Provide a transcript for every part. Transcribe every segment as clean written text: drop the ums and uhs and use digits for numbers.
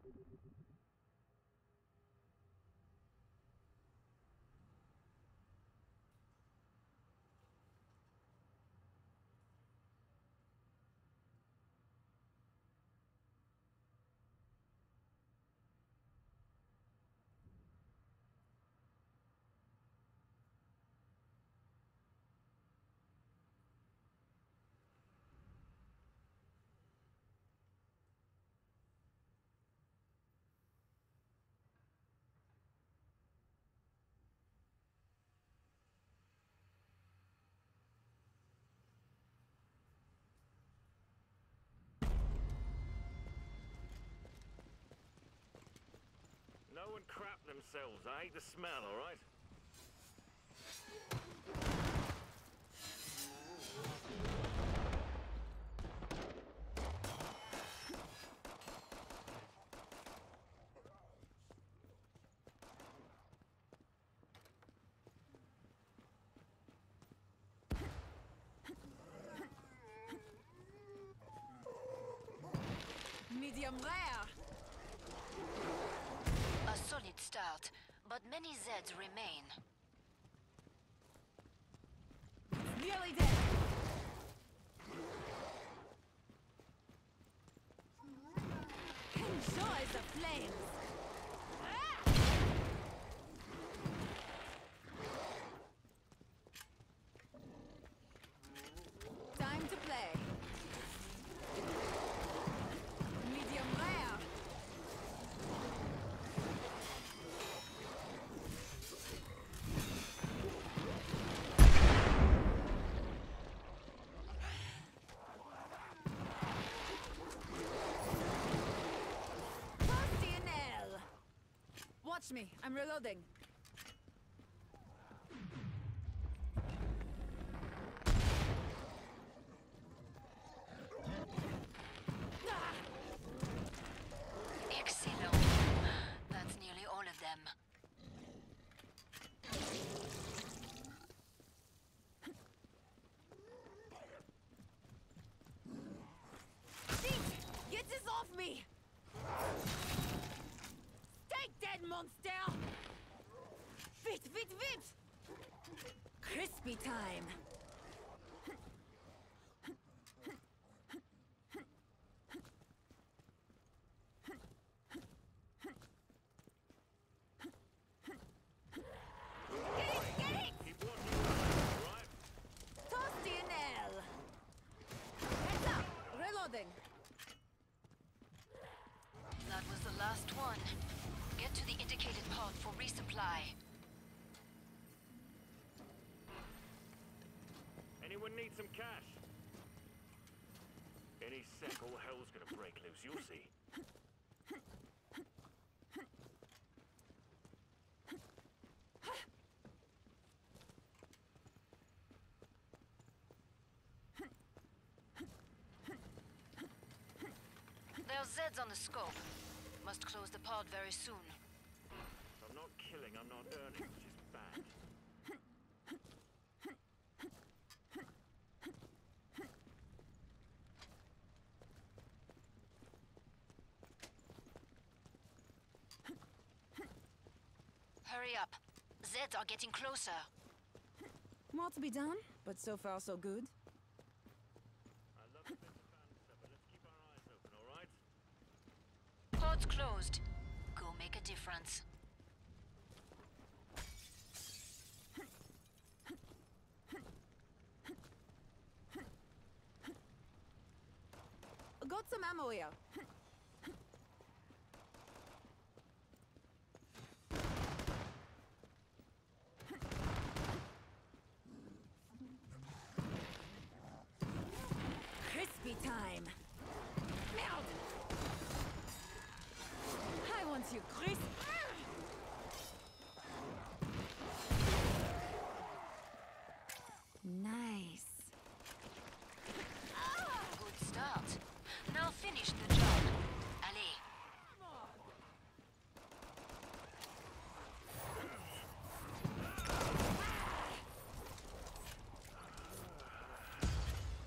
No one crap themselves. I hate the smell, all right? Medium rare. A solid start, but many Zeds remain. Nearly dead. Enjoy the flames. Time to play. Medium rare. Watch me, I'm reloading. Excellent. That's nearly all of them. Get this off me! Stay dead, monster! Vite, vite, vite! Crispy time! Get it! Keep watching, all right? Toasty and L! Heads up! Reloading! That was the last one. Get to the indicated pod for resupply. Anyone need some cash? Any sec, all hell's gonna break loose, you'll see. There are Zeds on the scope. Must close the pod very soon. I'm not killing, I'm not earning, which is bad. Hurry up. Zeds are getting closer. More to be done, but so far so good. I love a bit of banter, but let's keep our eyes open, all right? Pod's closed. Go make a difference. Got some ammo here. Crispy time. Merde! I want you crisp. Nice. Good start. Now finish the job. Allez.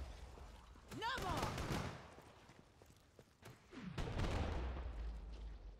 No more!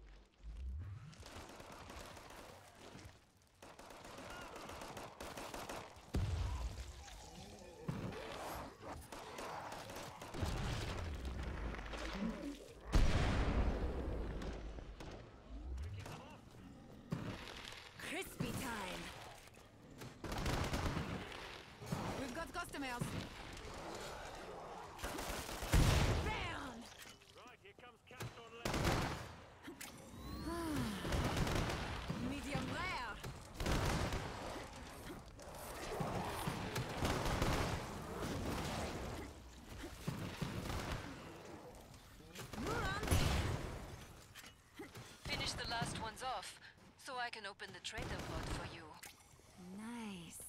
finish the last ones off, so I can open the trader pod for you. Nice.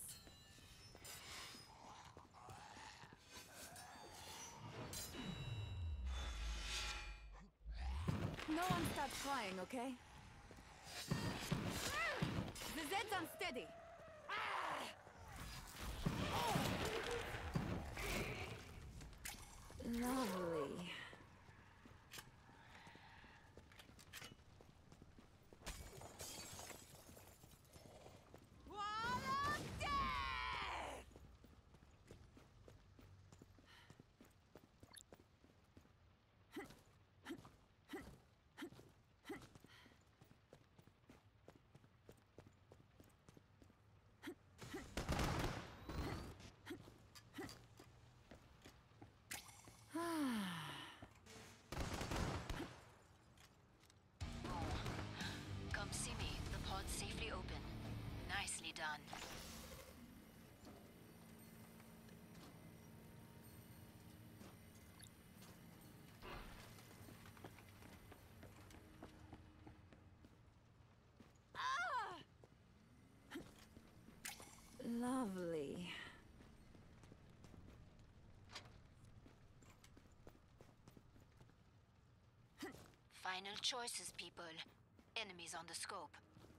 No one starts crying, okay? The Zed's unsteady. Lovely. Come see me. The pod's safely open. Nicely done. Lovely. Final choices, people. Enemies on the scope.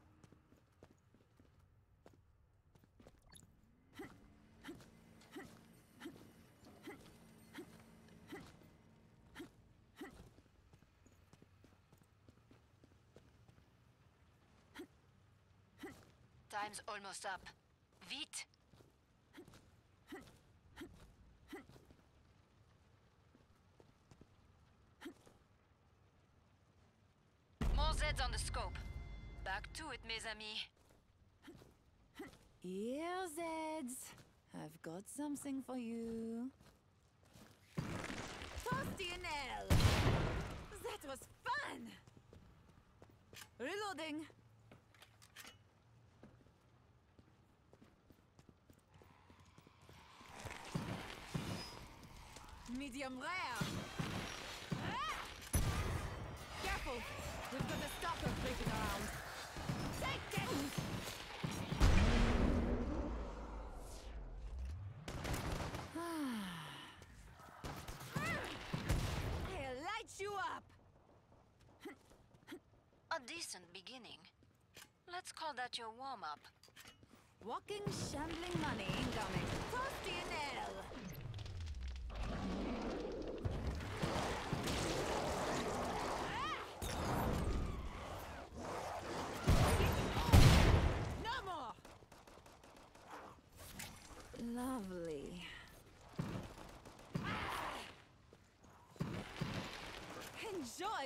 Time's almost up. Vite! More Zeds on the scope. Back to it, mes amis. Here, Zeds. I've got something for you. Toasty and L. That was fun! Reloading. Medium rare. Ah! Careful! We've got a stalker creeping around. Take it! I'll light you up! A decent beginning. Let's call that your warm-up. Walking, shambling money incoming. Toasty and L. No more! Lovely. Enjoy!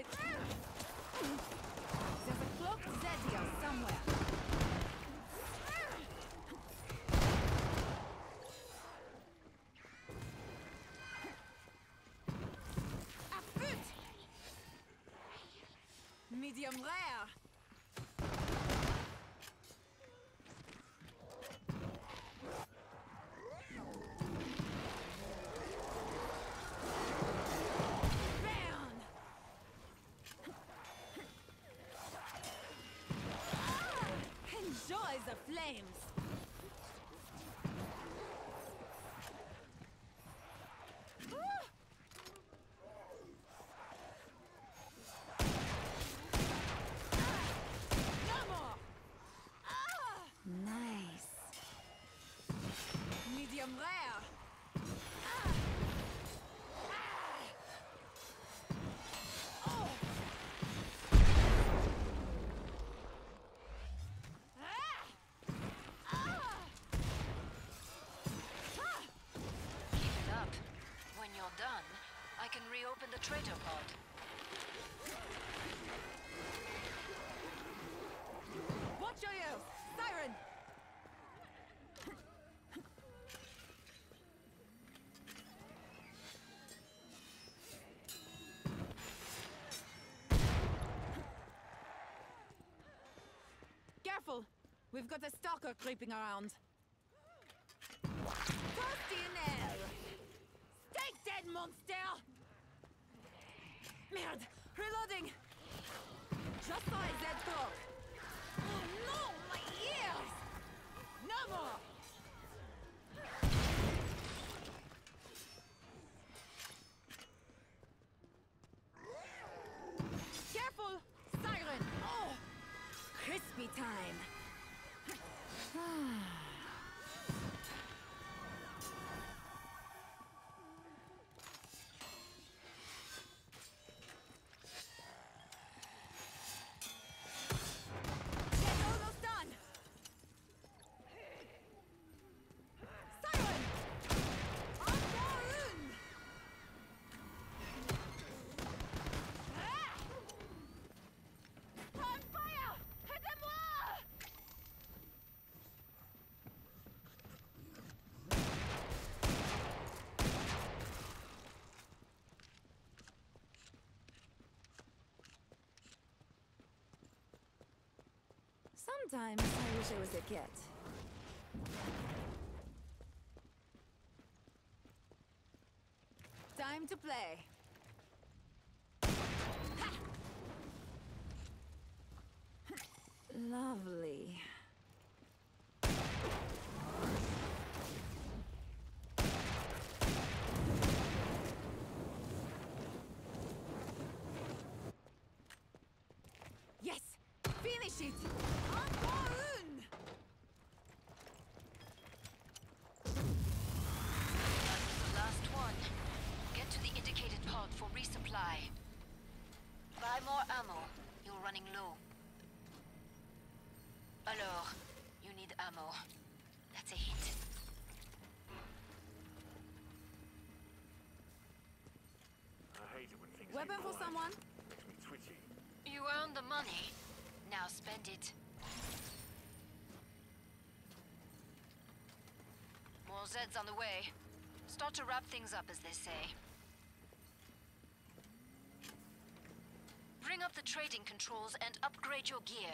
There's a cloaked Zed here somewhere. A foot! Medium rare. Enjoy the flames! No more! Nice. Medium rare. Oh! Keep it up. When you're done, I can reopen the trader pod. Watch your ears! Siren! Careful! We've got a stalker creeping around. Toasty and L! Stay dead, monster! Merde! Reloading! Just saw a dead dog. Oh no, my ears! No more! Careful! Siren! Oh! Crispy time! Get almost done! Siren! Encore une! Ah! On fire! Aidez-moi! Sometimes I wish I was a cat. Time to play. Ha! Lovely. Yes! Finish it! Encore une! That was the last one. Get to the indicated pod for resupply. Buy more ammo. You're running low. Alors, you need ammo. That's a hit. I hate it when things Weapon get for quiet. someone? Makes me twitchy. You earned the money. Now spend it. More Zeds on the way. Start to wrap things up, as they say. Bring up the trading controls and upgrade your gear.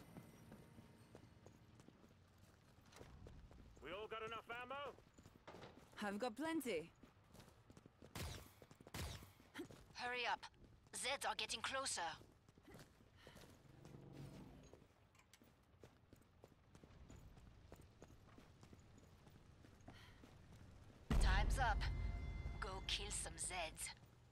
We all got enough ammo? I've got plenty. Hurry up. Zeds are getting closer. Time's up. Go kill some Zeds.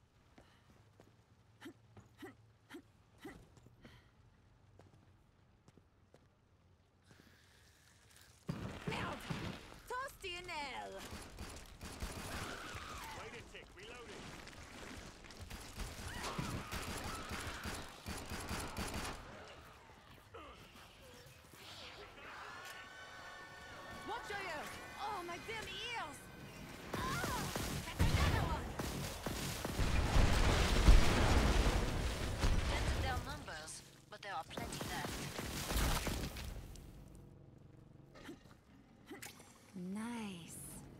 Merde! Toasty and L! Wait a tick, reloading. Watch your ears! Oh, my damn ears! Ah! That's another one! Dented their numbers, but there are plenty left. Nice.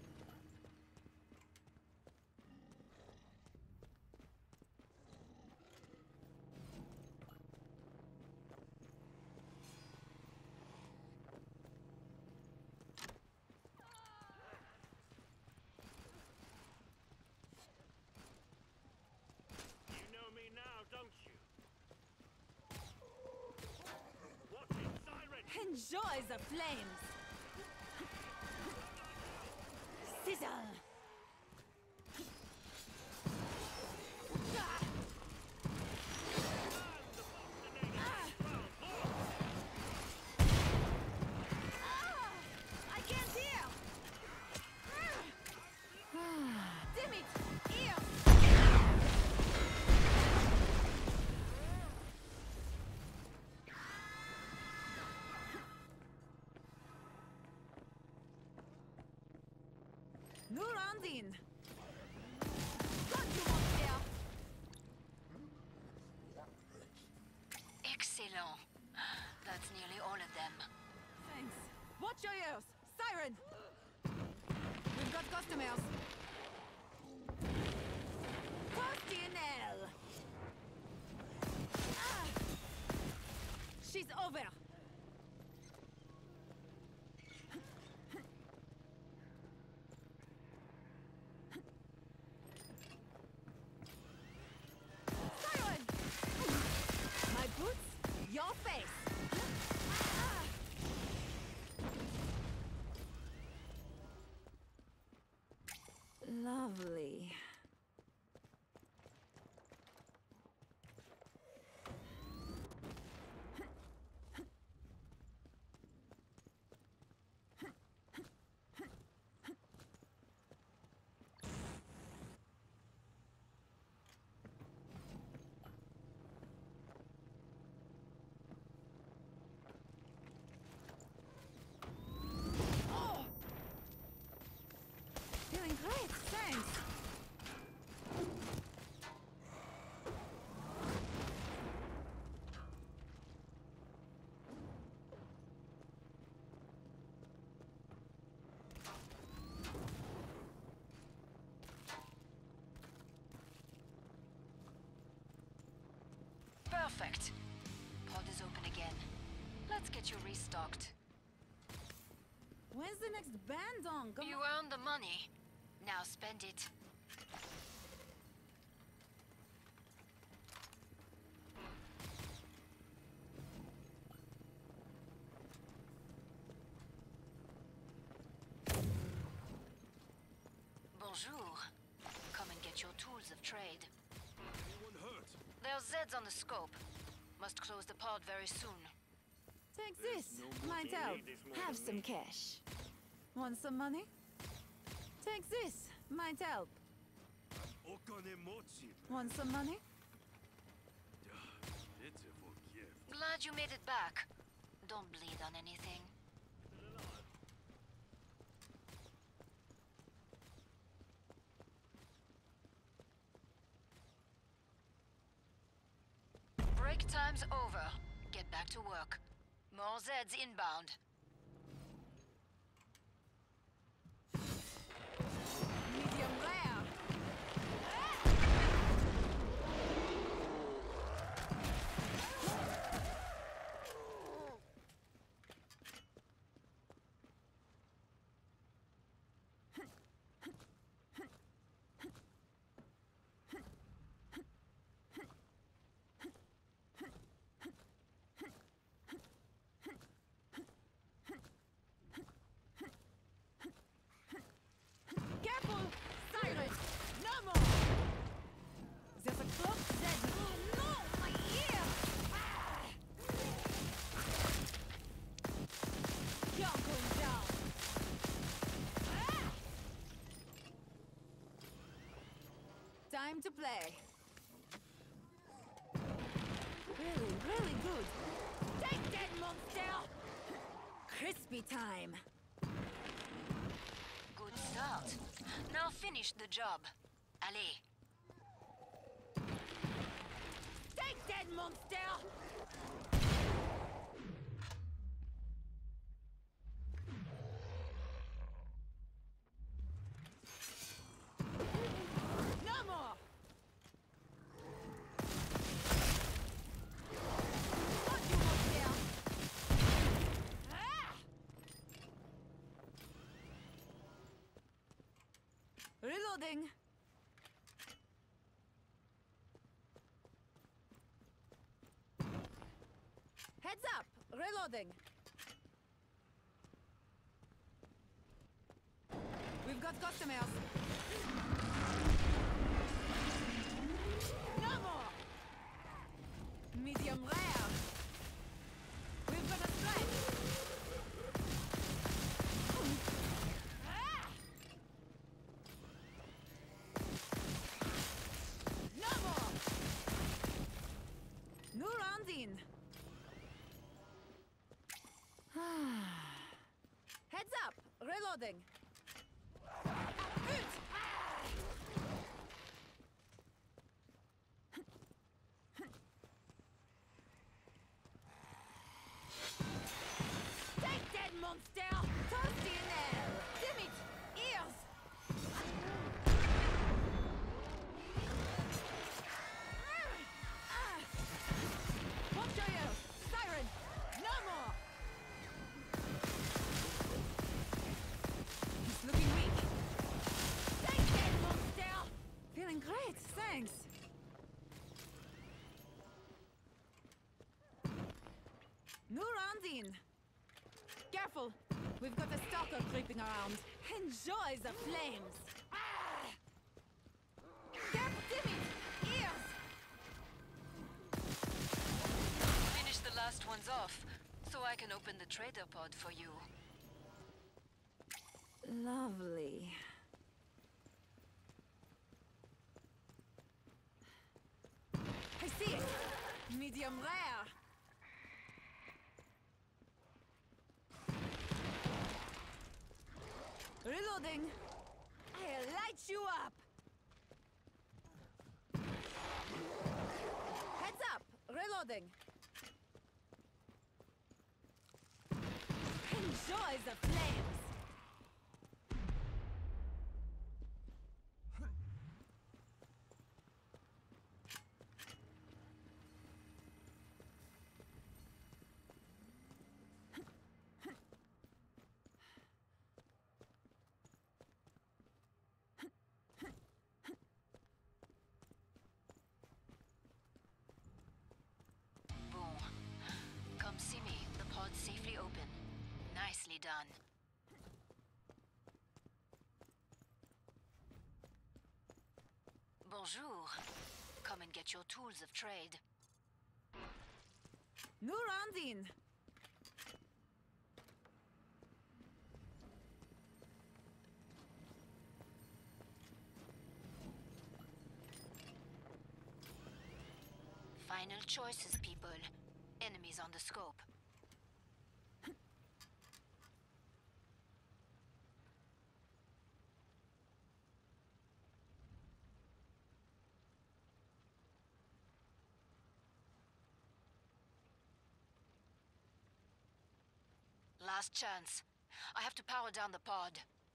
You know me now, don't you? Watch it, siren! Enjoy the flames! Sizzle! Ah! Ah! I can't hear! Damn it! Ears! New round in! Got you, monster! Excellent. That's nearly all of them. Thanks. Watch your ears! Siren! We've got customers. Toasty and L! Ah! She's over! Siren! My boots? Perfect. Pod is open again. Let's get you restocked. When's the next band on? Come You on. earned the money. Now spend it. Bonjour. Come and get your tools of trade. Anyone hurt? There's Zeds on the scope. Must close the pod very soon. Take this. Might help. Have some cash. Want some money? Take this. Might help. Okonemochi. Want some money? It's a forgive. Glad you made it back. Don't bleed on anything. Break time's over. Get back to work. More Zeds inbound. Medium rare. Careful! Siren! No more! There's a cloak dead. Oh no! My ear! Ah! You're going down! Ah! Time to play. Really, really good. Take that, monster! Crispy time. Good start. Now finish the job. Allez. Take that, monster! No more! Got you, monster! Ah! Reloading. Heads up! Reloading. We've got customers. No more! Medium rare. We've got a strike. Ah! No more! New round in. Heads up! Reloading. Ut! Take that, monster! Toasty in there! Damn it! Ears! Watch your ears! Siren! No more! He's looking weak. Take that, monster! Feeling great, thanks. New round in. Careful, we've got a stalker creeping around. Enjoy the flames. Ah! Careful, Timmy! Ears! Finish the last ones off, so I can open the trader pod for you. Lovely. I see it. Medium rare. Reloading. I'll light you up. Heads up. Reloading. Enjoy the flames. done. Bonjour. Come and get your tools of trade. New roundin. Final choices, people. Enemies on the scope. Last chance. I have to power down the pod.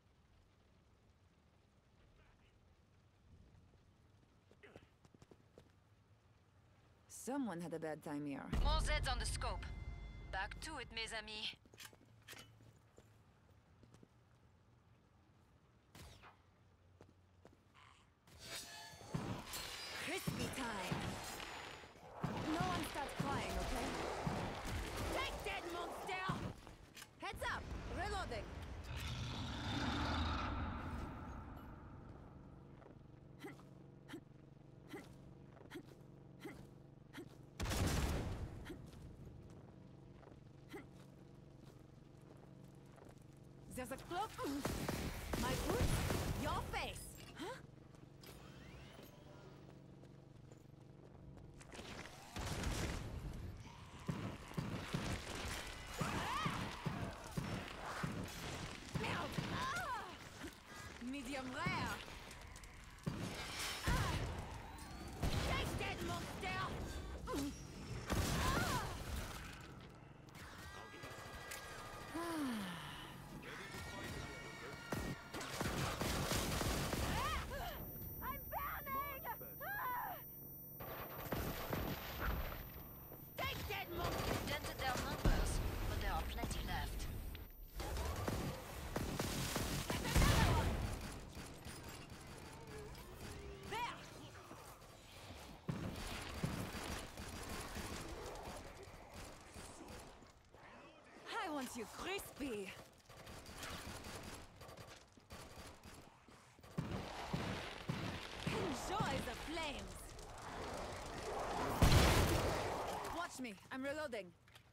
Someone had a bad time here. More Zeds on the scope. Back to it, mes amis. Crispy time. No one starts crying, okay? Take that, monster! Heads up! Reloading! There's a cloak. My boots, your face. Huh? Merde. Medium rare. Take that, monster. I'm burning! Take that, monster. Dented their numbers, but there are plenty left. There's another one. There. I want you crispy. Enjoy the flames. Watch me. I'm reloading.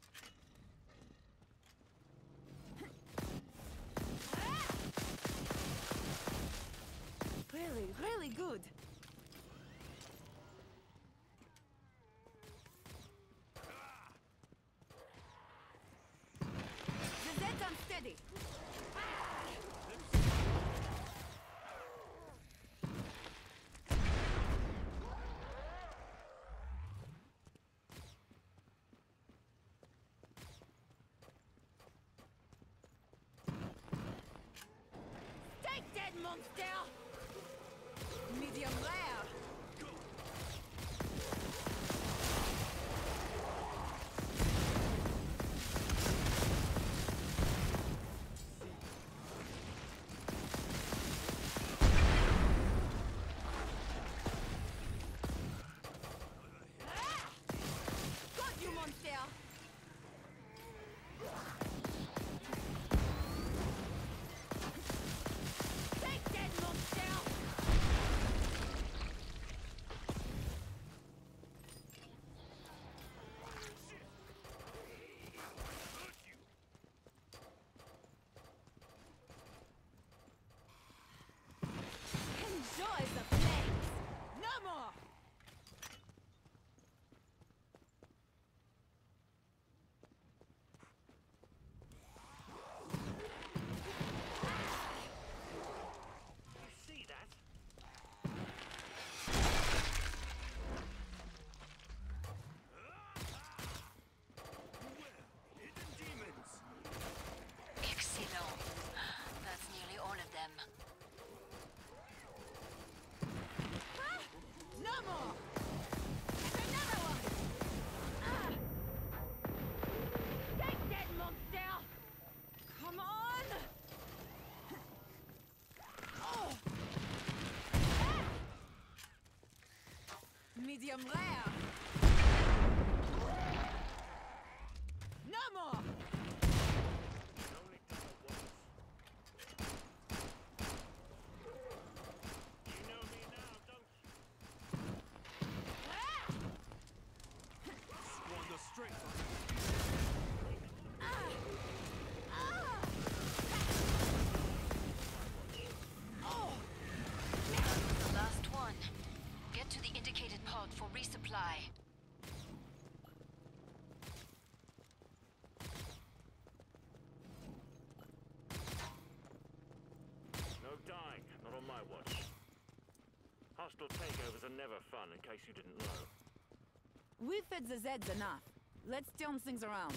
Really, really good. The Zed's unsteady. Take that, monster! Medium rare. Got you, monster! Take that, monster! Enjoy the flames! No more! You see that? Hidden demons! Excellent. That's nearly all of them. Ah! No more! There's another one! Ah! Take that, monster! Come on! Oh! Ah! Medium rare! No more! Only double pod for resupply. No dying, not on my watch. Hostile takeovers are never fun, in case you didn't know. We fed the Zeds enough. Let's turn things around.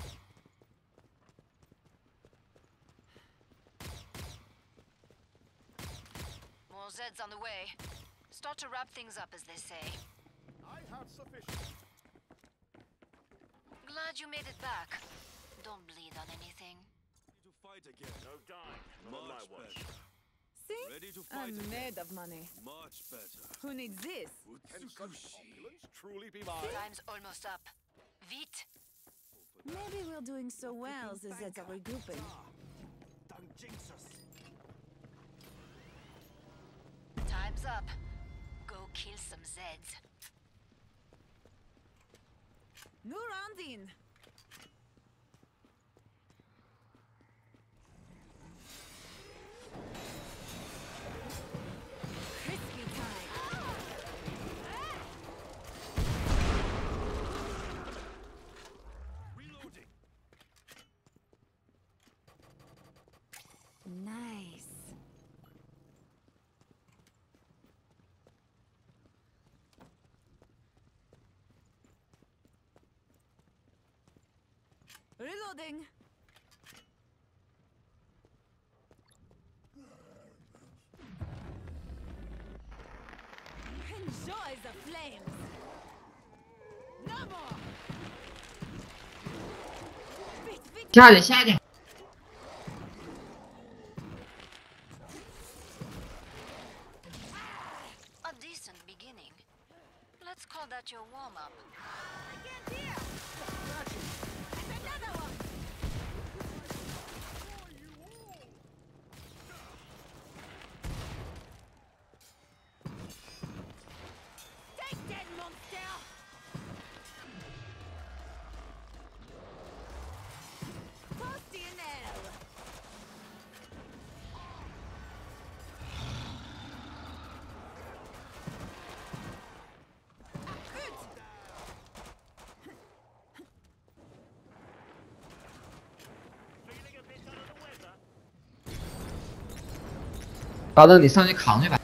More Zeds on the way. Start to wrap things up, as they say. I have sufficient. Glad you made it back. Don't bleed on anything. To fight again. No dying, not on my Much watch. better. See? Ready to fight I'm again. made of money. Much better. Who needs this? Can such opulence truly be mine? Time's almost up. Vite! Maybe we're doing so well, the Zeds are regrouping. Don't jinx us. Time's up. Go kill some Zeds. New round in. Crispy time. Reloading. Nice. Reloading. Enjoy the flames. No more. Beat. 下去下去。 A decent beginning. Let's call that your warm-up. I can't hear. And another one. Take that, monster. Toasty in hell. Feeling a bit under the weather? 高登，你上去扛去吧。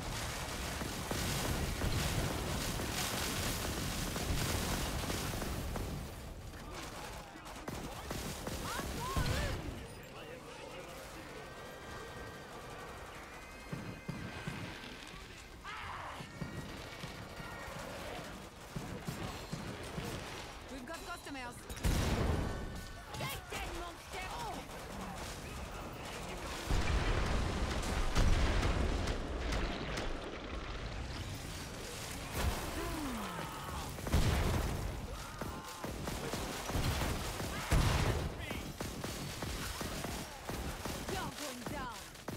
We've got customers. Take that, monster. You're going down.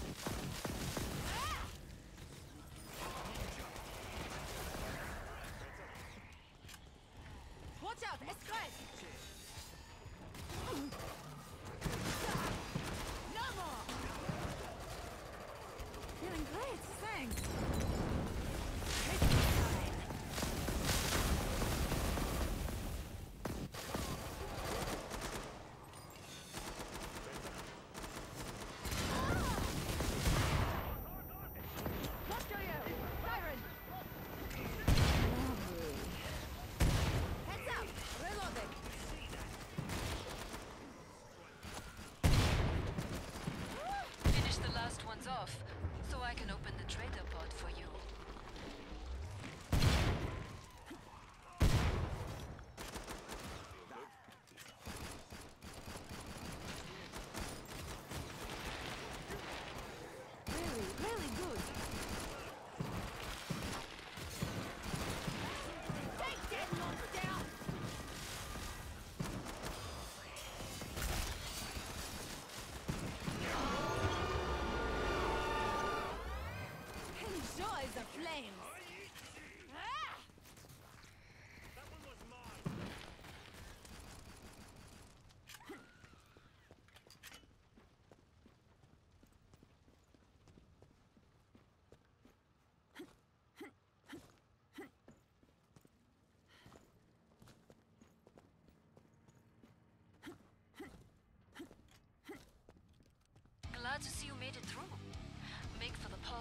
Watch out, escort! No more! Feeling great, thanks. It's fine. What do you? Siren! Lovely. Heads up! Reloading! Finish the last ones off, so I can open the trader pod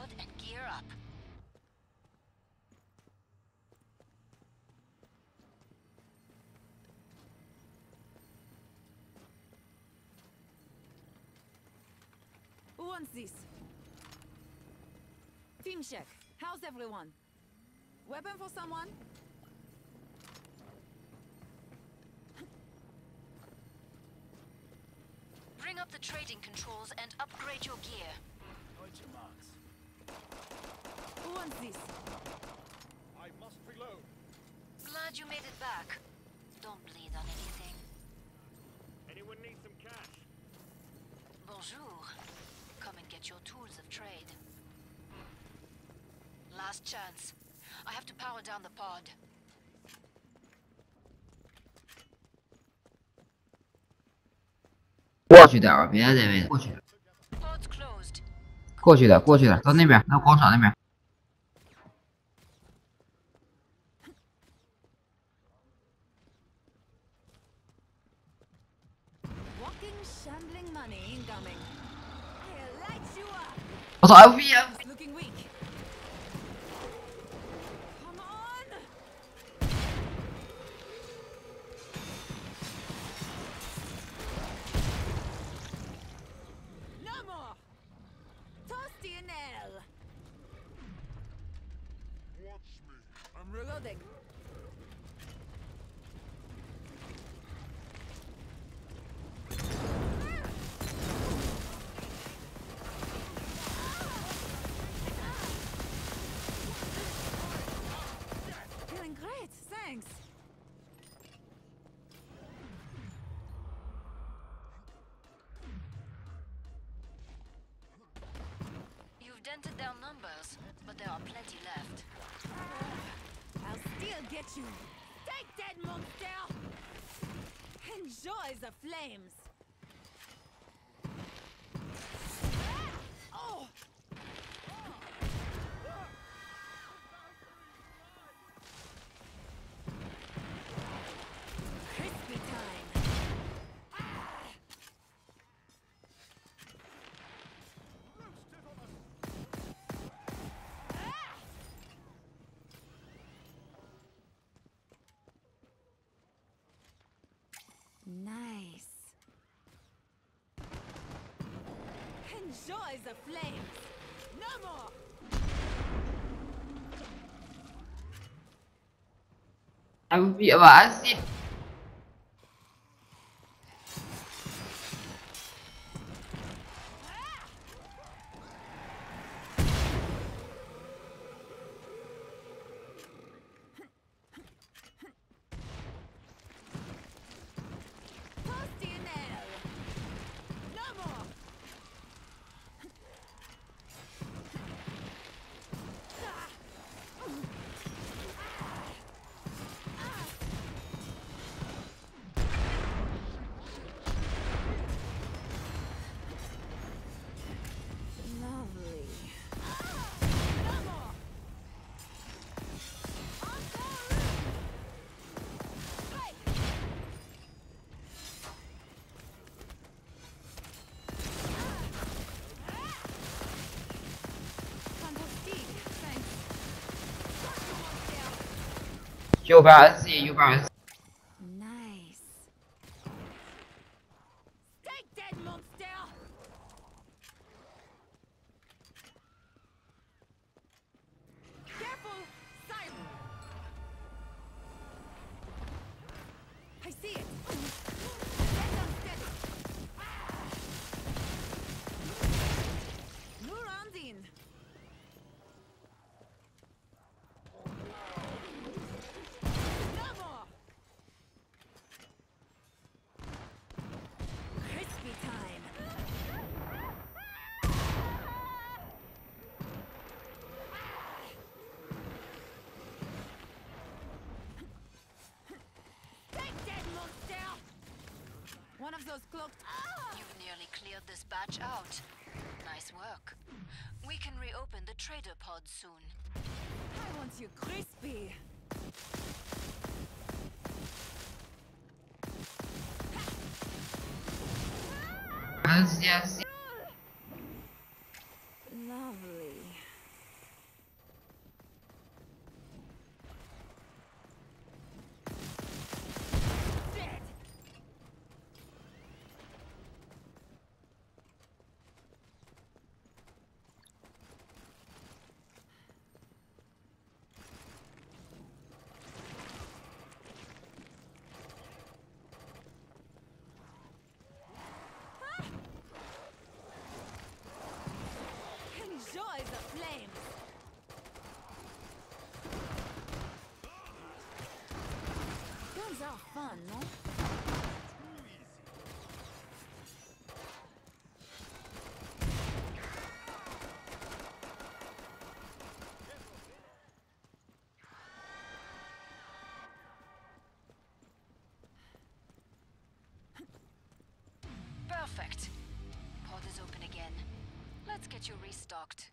pod and gear up. Who wants this? Team check. How's everyone? Weapon for someone? Bring up the trading controls and upgrade your gear. Deutsche Marks. Who wants this? I must reload. Glad you made it back. Don't bleed on anything. Anyone need some cash? Bonjour. Come and get your tools of trade. Last chance. I have to power down the pod. 过去点吧，别在这位过去， Pod's closed. 过去点，过去点，到那边，到广场那边。 Walking, shambling money incoming. I'll light you up. 我操 ，FB It's looking weak. Come on! No more! Toasty and L. Watch me. I'm reloading. Feeling great, thanks. You've dented down numbers, but there are plenty left. I'll still get you. Take that, monster! Enjoy the flames. Oh! Crispy time. Nice. Enjoy the flames. No more. FB 吧，SC。 Toasty and L. No more. Lovely. No more. Hey. Fantastic, thanks. 右边 SC，右边 SC。 Nice. Take that, monster! Careful! Silent! I see it! Get unsteady! New round in! No more! Crispy time! Take that, monster! One of those cloaked... You've nearly cleared this batch out. Nice work. We can reopen the trader pod soon. I want you crispy! SC SC。 Lovely. fun, no? Perfect. Pod is open again. Let's get you restocked.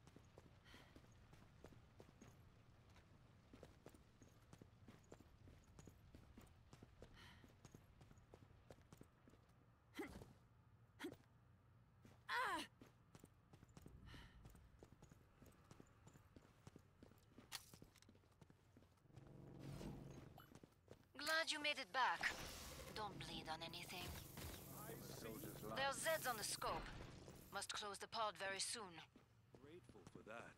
Glad you made it back. Don't bleed on anything. There's Zeds on the scope. Must close the pod very soon. Grateful for that.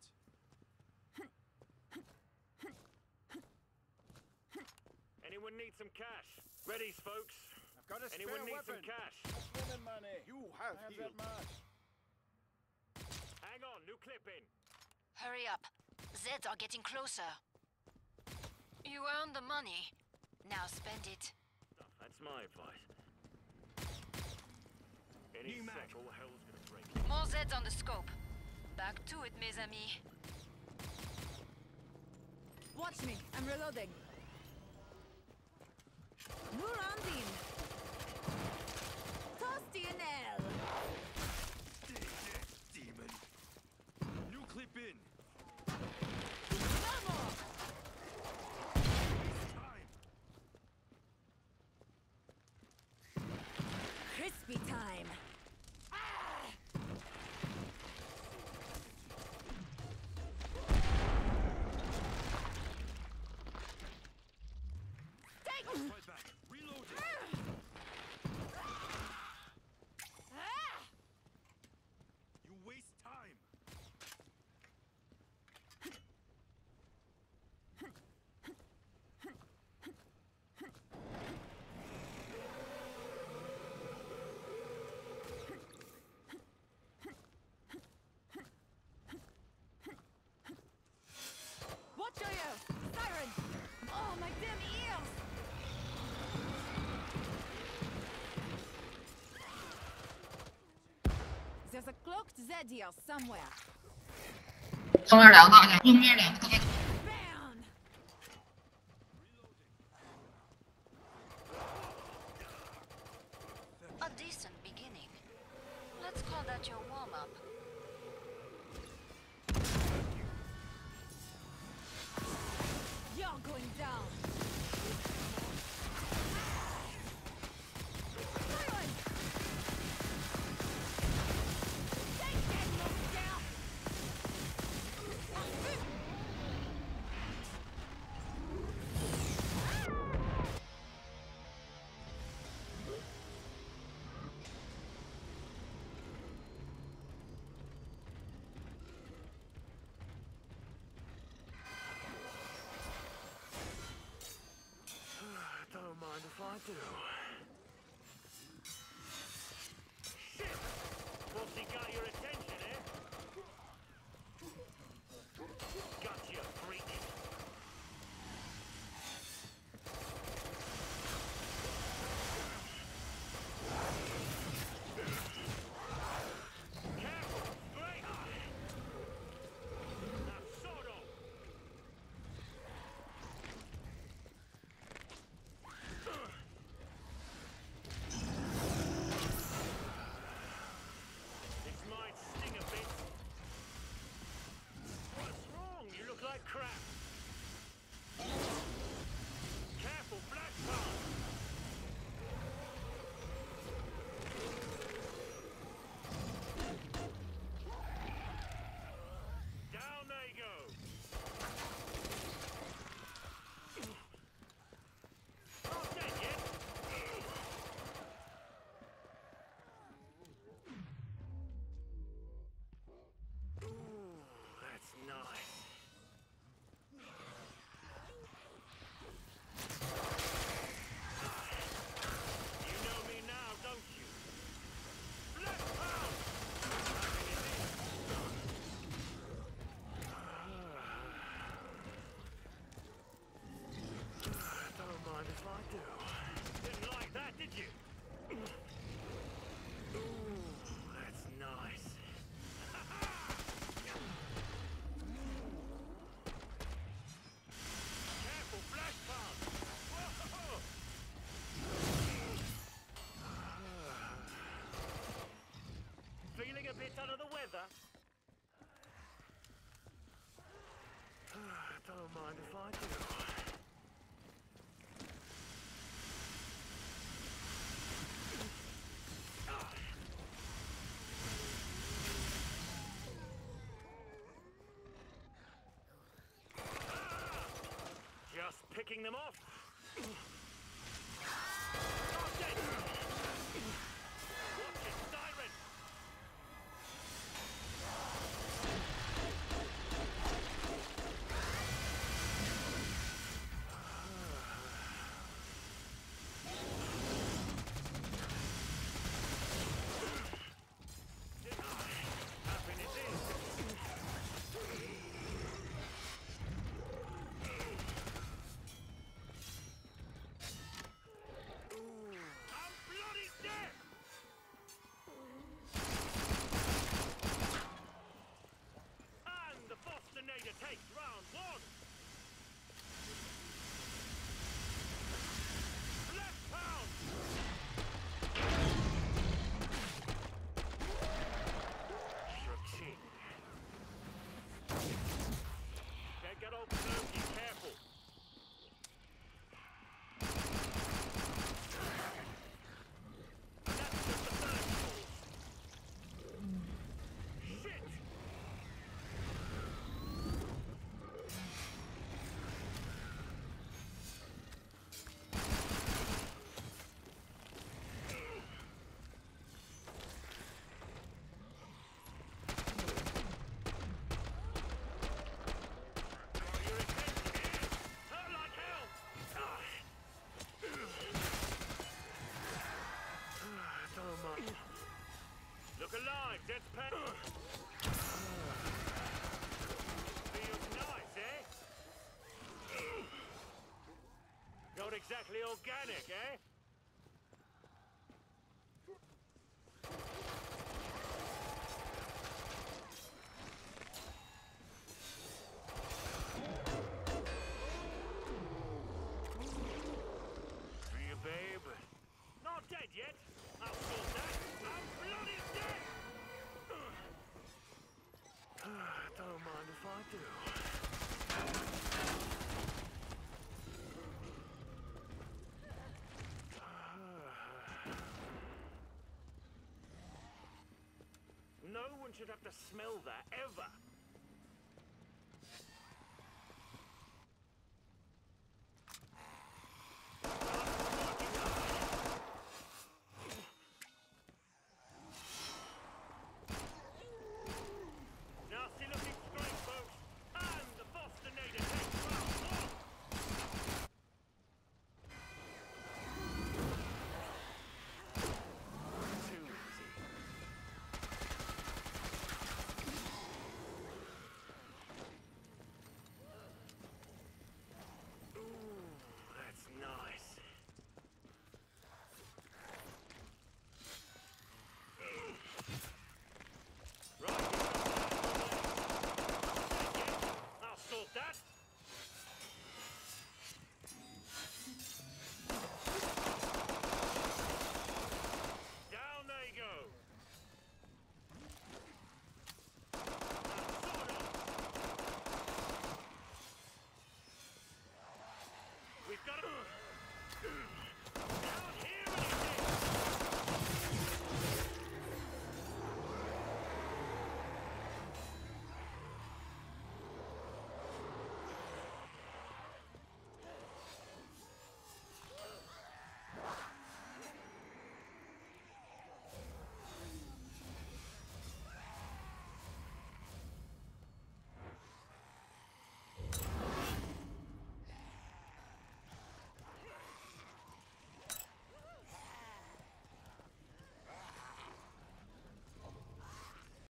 Anyone need some cash? Readies, folks. I've got a spare Anyone need weapon. some cash? Women money. You have that much. Hang on, new clip in. Hurry up. Zeds are getting closer. You earned the money. Now spend it. That's my advice. Any sec, all hell's gonna break. More Zeds on the scope. Back to it, mes amis. Watch me, I'm reloading. New round in. Toasty and L. Demon. New clip in. Vamos! Time. Crispy time. Right back. Reloading. You waste time. Watch your ears! Siren! Oh, my damn ears! There's a cloaked Zed here somewhere. 正面两个大的，右面两个大的。 Bam! A decent beginning. Let's call that your warm-up. You're going down! Siren! Take that, monster! Don't mind if I do. Shit! What's he got your attention, eh? Gotcha, freak. Careful! Straight! Now, sort of! Just picking them off. Oh, dead. Watch it, siren. Takes round one. Left pound. Shooting. Can't get old Turkey, careful. And that's just the first ball. Shit. Look alive, that's pen. Feels nice, eh? Not exactly organic, eh? For you, babe. Not dead yet. I'll sort that. I'm bloody dead! Don't mind if I do. No one should have to smell that, ever. We've got to...